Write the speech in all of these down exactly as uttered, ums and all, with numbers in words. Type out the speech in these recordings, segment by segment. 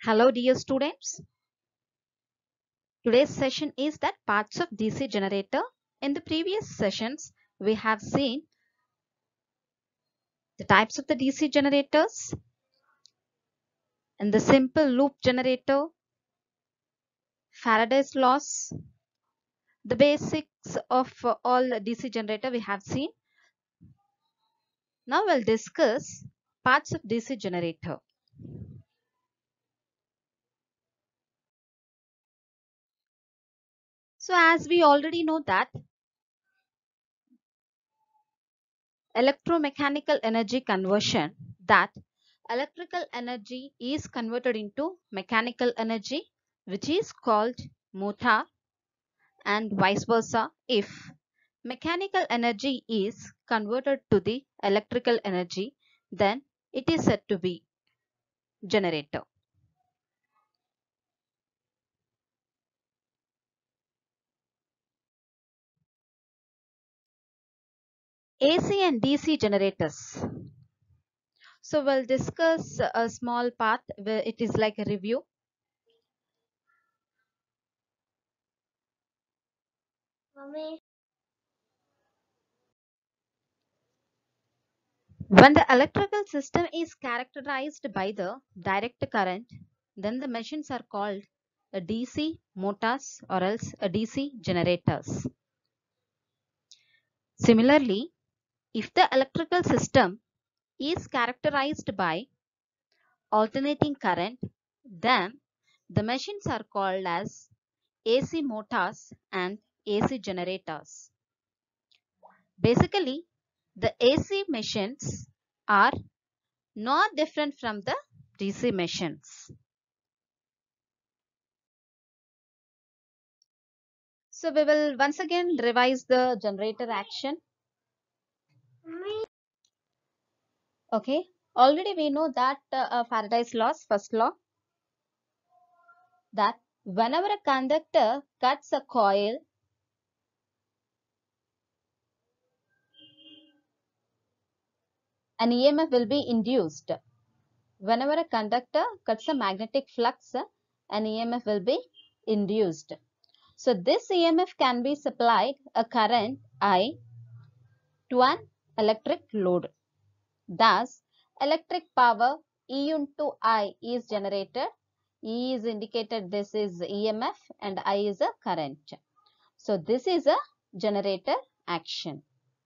Hello dear students. Today's session is that parts of D C generator. In the previous sessions we have seen the types of the D C generators and the simple loop generator, Faraday's laws, the basics of uh, all D C generator we have seen. Now we'll discuss parts of D C generator. So as we already know that electromechanical energy conversion, that electrical energy is converted into mechanical energy, which is called motor, and vice versa. If mechanical energy is converted to the electrical energy, then it is said to be generator. A C and D C generators. So we'll discuss a small part where it is like a review. When the electrical system is characterized by the direct current, then the machines are called a D C motors or else a D C generators. Similarly, if the electrical system is characterized by alternating current, then the machines are called as A C motors and A C generators. Basically, the A C machines are not different from the D C machines. So we will once again revise the generator action. Okay, already we know that uh, uh, Faraday's laws, first law, that whenever a conductor cuts a coil, an E M F will be induced. Whenever a conductor cuts a magnetic flux, an E M F will be induced. So this E M F can be supplied a current I to an electric load. Thus, electric power E into I is generated. E is indicated, this is E M F, and I is a current. So this is a generator action.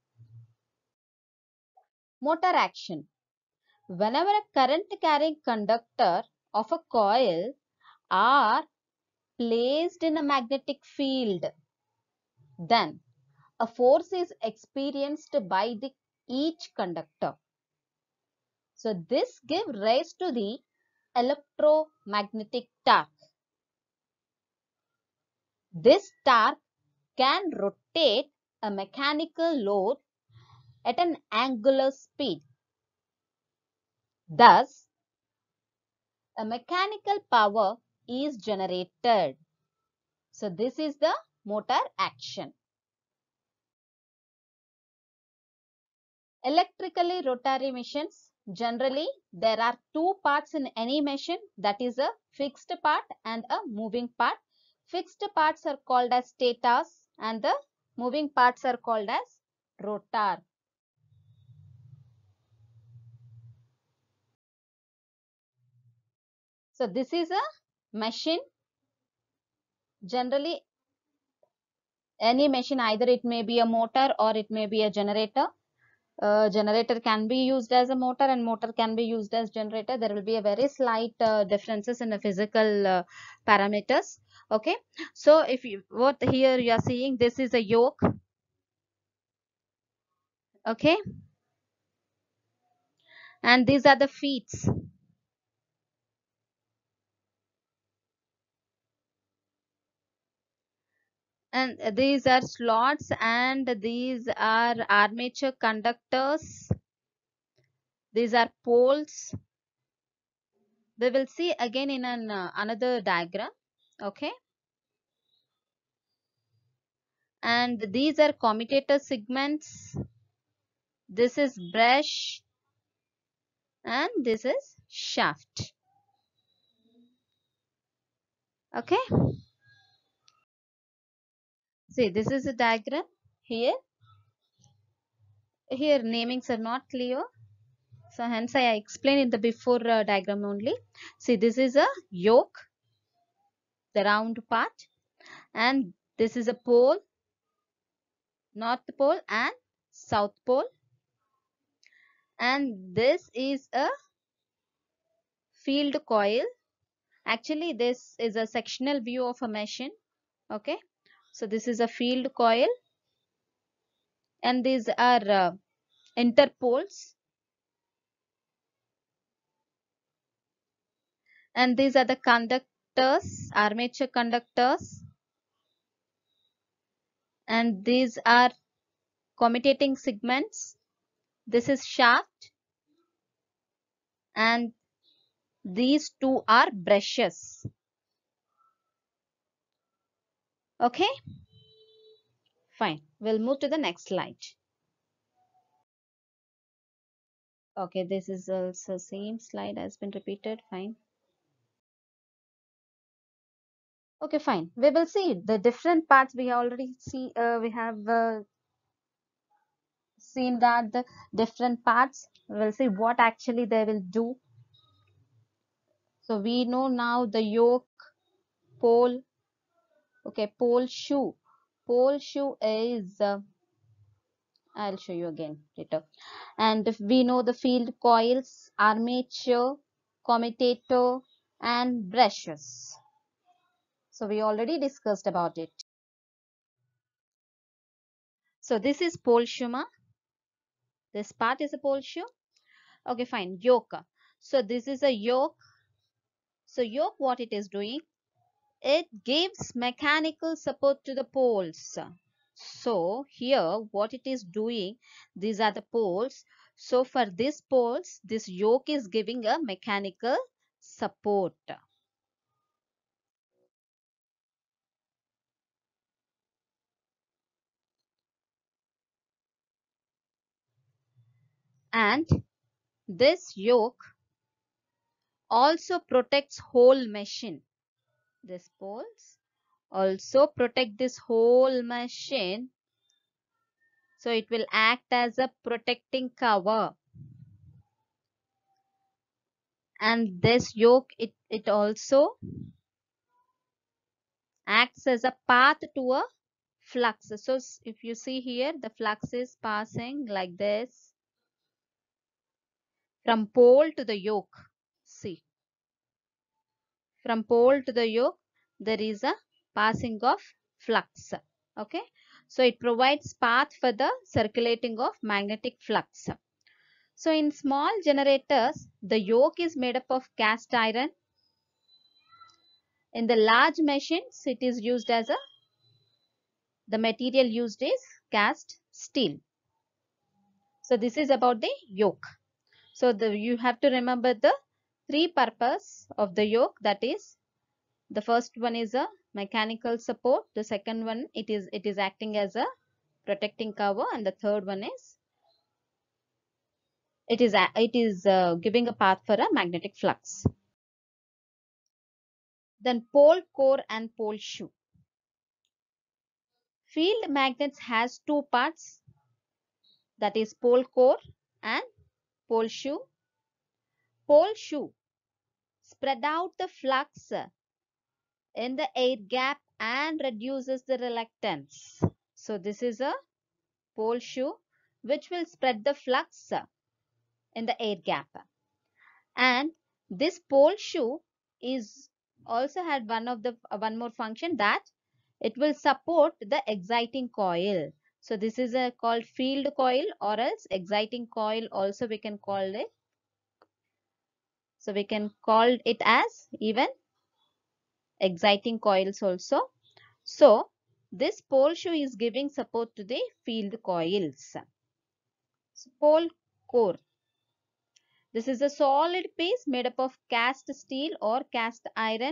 Motor action. Whenever a current carrying conductor of a coil are placed in a magnetic field, then a force is experienced by the each conductor. So this gives rise to the electromagnetic torque. This torque can rotate a mechanical load at an angular speed. Thus, a mechanical power is generated. So this is the motor action. Electrically rotary machines. Generally, there are two parts in any machine, that is a fixed part and a moving part. Fixed parts are called as stators and the moving parts are called as rotor. So this is a machine. Generally, any machine, either it may be a motor or it may be a generator. Uh, generator can be used as a motor and motor can be used as generator. There will be a very slight uh, differences in the physical uh, parameters. Okay, so if you what here you are seeing, this is a yoke. Okay, and these are the feet, and these are slots, and these are armature conductors. These are poles. We will see again in an uh, another diagram. Okay, and these are commutator segments. This is brush and this is shaft. Okay. See, this is a diagram here. Here namings are not clear. So hence I explained in the before uh, diagram only. See, this is a yoke, the round part, and this is a pole, north pole and south pole, and this is a field coil. Actually, this is a sectional view of a machine. Okay, so this is a field coil, and these are uh, interpoles, and these are the conductors, armature conductors, and these are commutating segments. This is shaft, and these two are brushes. Okay, fine. We'll move to the next slide. Okay, this is also same slide has been repeated. Fine. Okay, fine. We will see the different parts. We already see. Uh, we have uh, seen that the different parts. We'll see what actually they will do. So we know now the yoke, pole. Okay, pole shoe. Pole shoe is. Uh, I'll show you again later. And if we know the field coils, armature, commutator, and brushes. So we already discussed about it. So this is pole shoe. This part is a pole shoe. Okay, fine. Yoke. So this is a yoke. So yoke, what it is doing? It gives mechanical support to the poles. So here what it is doing, these are the poles. So for these poles, this yoke is giving a mechanical support. And this yoke also protects whole machine. These poles also protect this whole machine. So it will act as a protecting cover. And this yoke, it, it also acts as a path to a flux. So if you see here, the flux is passing like this from pole to the yoke. See, from pole to the yoke, there is a passing of flux. Okay, so it provides path for the circulating of magnetic flux. So in small generators, the yoke is made up of cast iron. In the large machines, it is used as a, the material used is cast steel. So this is about the yoke. So the, you have to remember the three purpose of the yoke. That is, the first one is a mechanical support. The second one, it is it is acting as a protecting cover, and the third one is it is a, it is uh, giving a path for a magnetic flux. Then pole core and pole shoe. Field magnets has two parts, that is pole core and pole shoe. Pole shoe spread out the flux in the air gap and reduces the reluctance. So this is a pole shoe which will spread the flux in the air gap. And this pole shoe is also had one of the uh, one more function, that it will support the exciting coil. So this is a called field coil, or else exciting coil also we can call it. So we can call it as even exciting coils also. So this pole shoe is giving support to the field coils. So pole core. This is a solid piece made up of cast steel or cast iron.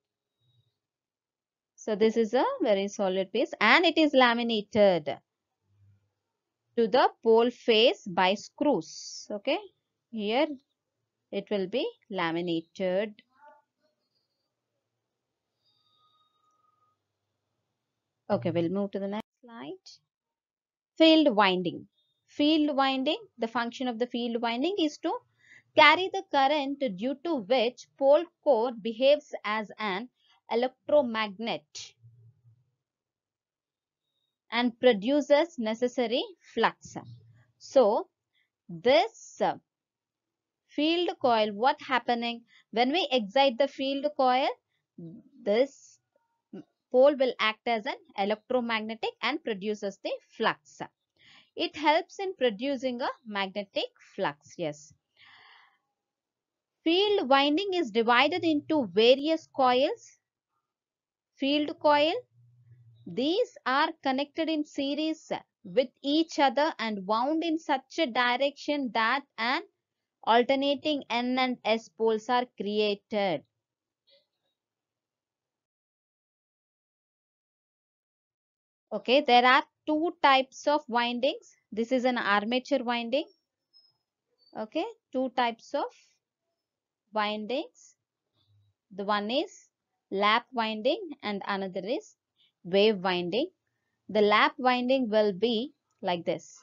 So this is a very solid piece, and it is laminated to the pole face by screws. Okay, here it will be laminated. Okay, we'll move to the next slide. Field winding. Field winding, the function of the field winding is to carry the current due to which pole core behaves as an electromagnet and produces necessary flux. So, this uh, field coil, what happening when we excite the field coil? This pole will act as an electromagnetic and produces the flux. It helps in producing a magnetic flux. Yes. Field winding is divided into various coils. Field coil, these are connected in series with each other and wound in such a direction that an alternating N and S poles are created. Okay, there are two types of windings. This is an armature winding. Okay, two types of windings. The one is lap winding and another is wave winding. The lap winding will be like this.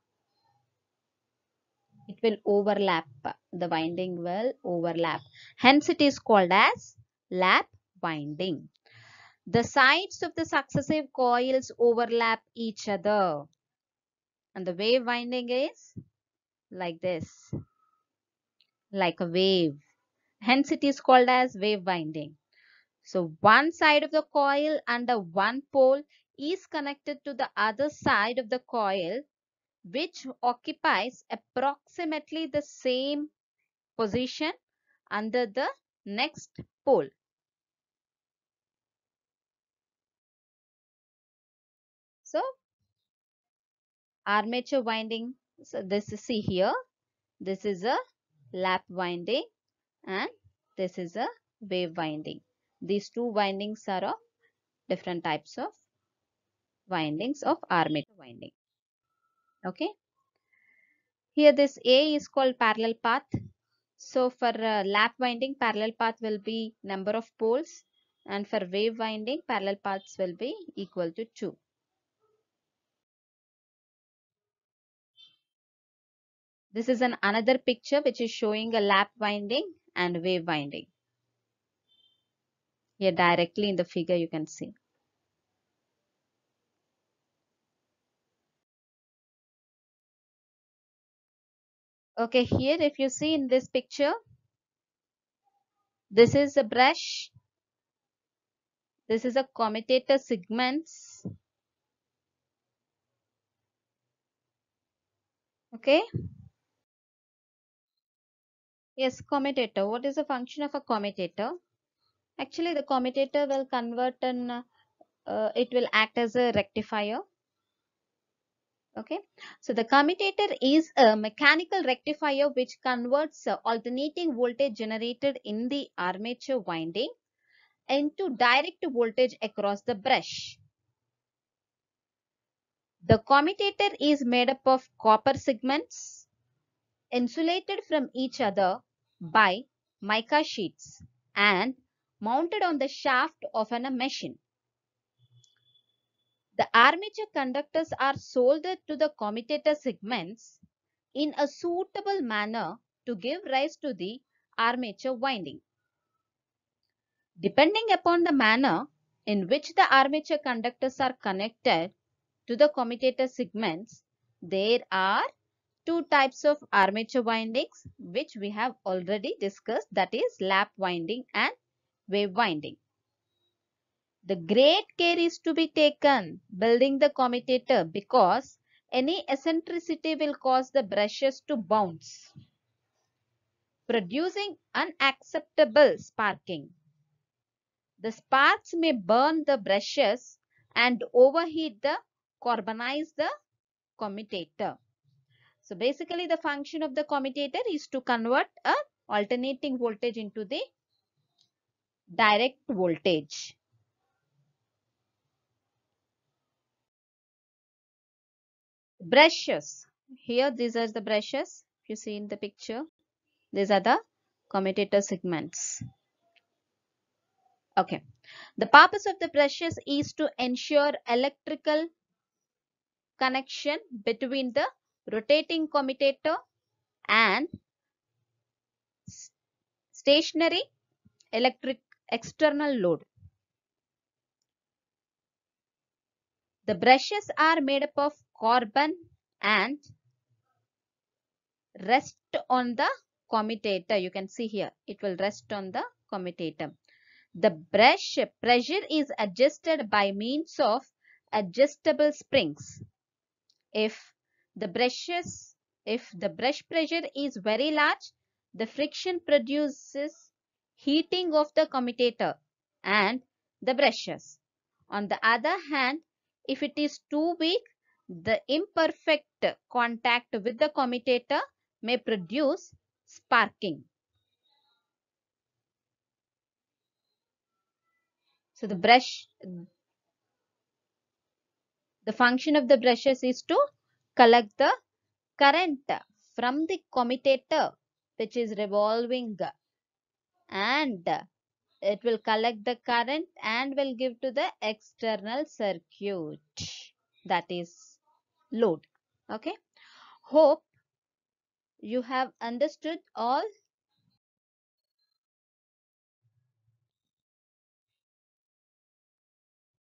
It will overlap. The winding will overlap. Hence it is called as lap winding. The sides of the successive coils overlap each other. And the wave winding is like this. Like a wave. Hence it is called as wave winding. So one side of the coil under one pole is connected to the other side of the coil, which occupies approximately the same position under the next pole. So armature winding, so this is, see here, this is a lap winding and this is a wave winding. These two windings are of different types of windings of armature winding. Okay. Here this A is called parallel path. So for uh, lap winding, parallel path will be number of poles, and for wave winding, parallel paths will be equal to two. This is an another picture which is showing a lap winding and wave winding. Here directly in the figure you can see. Okay, here if you see in this picture, this is a brush. This is a commutator segments. Okay. Yes, commutator. What is the function of a commutator? Actually, the commutator will convert an, uh, it will act as a rectifier. Okay, so the commutator is a mechanical rectifier which converts uh, alternating voltage generated in the armature winding into direct voltage across the brush. The commutator is made up of copper segments insulated from each other by mica sheets and mounted on the shaft of an, a machine. The armature conductors are soldered to the commutator segments in a suitable manner to give rise to the armature winding. Depending upon the manner in which the armature conductors are connected to the commutator segments, there are two types of armature windings which we have already discussed, that is lap winding and wave winding. The great care is to be taken building the commutator because any eccentricity will cause the brushes to bounce, producing unacceptable sparking. The sparks may burn the brushes and overheat the carbonize the commutator. So basically the function of the commutator is to convert a alternating voltage into the direct voltage. Brushes. Here these are the brushes. If you see in the picture, these are the commutator segments. Okay. The purpose of the brushes is to ensure electrical connection between the rotating commutator and stationary electric external load. The brushes are made up of carbon and rest on the commutator. You can see here it will rest on the commutator. The brush pressure is adjusted by means of adjustable springs. If the brushes if the brush pressure is very large, the friction produces heating of the commutator and the brushes. On the other hand, if it is too weak, the imperfect contact with the commutator may produce sparking. So the brush, the function of the brushes is to collect the current from the commutator which is revolving, and it will collect the current and will give to the external circuit, that is load. Okay. Hope you have understood all